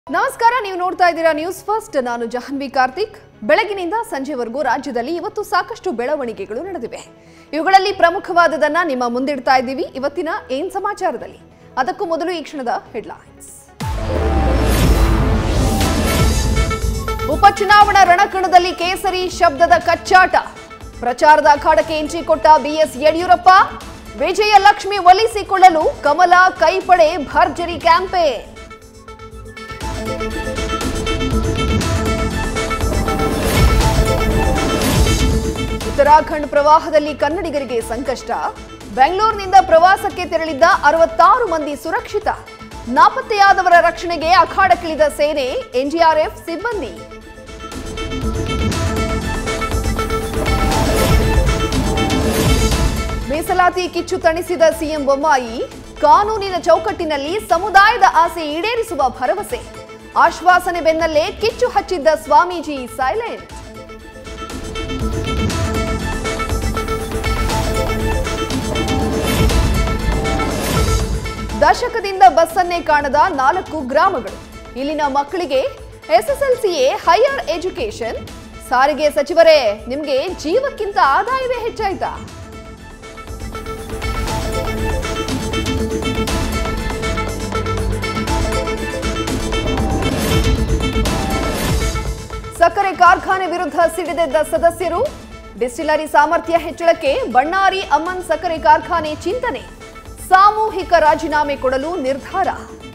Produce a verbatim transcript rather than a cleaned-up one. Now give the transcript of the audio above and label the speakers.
Speaker 1: ನಮಸ್ಕಾರ, ನೀವು ನೋಡ್ತಾ ಇದ್ದೀರಾ ನ್ಯೂಸ್ ಫಸ್ಟ್. ನಾನು ಜಾಹ್ನವಿ ಕಾರ್ತಿಕ್. ಬೆಳಗಿನಿಂದ ಸಂಜೆವರೆಗೂ ರಾಜ್ಯದಲ್ಲಿ ಇವತ್ತು ಸಾಕಷ್ಟು ಬೆಳವಣಿಗೆಗಳು ನಡೆದಿವೆ. ಇವುಗಳಲ್ಲಿ ಪ್ರಮುಖವಾದದನ್ನ ನಿಮ್ಮ ಮುಂದಿಡ್ತಾ ಇದ್ದೀವಿ ಇವತ್ತಿನ ಏನ್ ಸಮಾಚಾರದಲ್ಲಿ. ಅದಕ್ಕೂ ಮೊದಲು ಈ ಕ್ಷಣದ ಹೆಡ್ಲೈನ್ಸ್. ಉಪಚುನಾವಣಾ ರಣಕಣದಲ್ಲಿ ಕೇಸರಿ ಶಬ್ದದ ಕಚ್ಚಾಟ. ಪ್ರಚಾರದ ಅಖಾಡಕ್ಕೆ ಎಂಟ್ರಿ ಕೊಟ್ಟ ಬಿಎಸ್ ಯಡಿಯೂರಪ್ಪ. ವಿಜಯ ಲಕ್ಷ್ಮಿ ಒಲಿಸಿಕೊಳ್ಳಲು ಕಮಲ ಕೈಪಡೆ ಭರ್ಜರಿ ಕ್ಯಾಂಪೇನ್. ಉತ್ತರಾಖಂಡ್ ಪ್ರವಾಹದಲ್ಲಿ ಕನ್ನಡಿಗರಿಗೆ ಸಂಕಷ್ಟ. ಬೆಂಗಳೂರಿನಿಂದ ಪ್ರವಾಸಕ್ಕೆ ತೆರಳಿದ್ದ ಅರವತ್ತಾರು ಮಂದಿ ಸುರಕ್ಷಿತ. ನಾಪತ್ತೆಯಾದವರ ರಕ್ಷಣೆಗೆ ಅಖಾಡಕ್ಕಿಳಿದ ಸೇನೆ, ಎನ್ಡಿಆರ್ಎಫ್ ಸಿಬ್ಬಂದಿ. ಮೀಸಲಾತಿ ಕಿಚ್ಚು ತಣಿಸಿದ ಸಿಎಂ ಬೊಮ್ಮಾಯಿ. ಕಾನೂನಿನ ಚೌಕಟ್ಟಿನಲ್ಲಿ ಸಮುದಾಯದ ಆಸೆ ಈಡೇರಿಸುವ ಭರವಸೆ. ಆಶ್ವಾಸನೆ ಬೆನ್ನಲ್ಲೇ ಕಿಚ್ಚು ಹಚ್ಚಿದ್ದ ಸ್ವಾಮೀಜಿ ಸೈಲೆಂಟ್. ದಶಕದಿಂದ ಬಸ್ಸನ್ನೇ ಕಾಣದ ನಾಲ್ಕು ಗ್ರಾಮಗಳು. ಇಲ್ಲಿನ ಮಕ್ಕಳಿಗೆ ಎಸ್ಎಸ್ಎಲ್ಸಿಯೇ ಹೈಯರ್ ಎಜುಕೇಶನ್. ಸಾರಿಗೆ ಸಚಿವರೇ, ನಿಮಗೆ ಜೀವಕ್ಕಿಂತ ಆದಾಯವೇ ಹೆಚ್ಚಾಯ್ತಾ? ಸಕ್ಕರೆ ಕಾರ್ಖಾನೆ ವಿರುದ್ಧ ಸಿಡಿದೆದ್ದ ಸದಸ್ಯರು. ಡಿಸ್ಟಿಲರಿ ಸಾಮರ್ಥ್ಯ ಹೆಚ್ಚಳಕ್ಕೆ ಬಣ್ಣಾರಿ ಅಮ್ಮನ್ ಸಕ್ಕರೆ ಕಾರ್ಖಾನೆ ಚಿಂತನೆ. ಸಾಮೂಹಿಕ ರಾಜೀನಾಮೆ ಕೊಡಲು ನಿರ್ಧಾರ.